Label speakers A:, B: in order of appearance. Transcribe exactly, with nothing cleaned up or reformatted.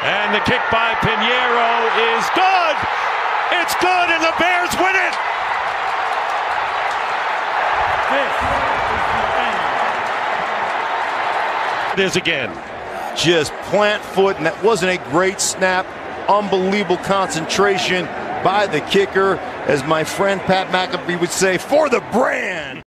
A: And the kick by Pineiro is good. It's good, and the Bears win it. It is again.
B: Just plant foot, and that wasn't a great snap. Unbelievable concentration by the kicker, as my friend Pat McAfee would say, for the brand.